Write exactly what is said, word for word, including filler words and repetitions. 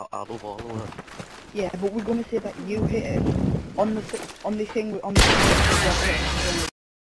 I'll, I'll overhaul it. Yeah, but we're gonna say that you hit it on the th on the thing on the thing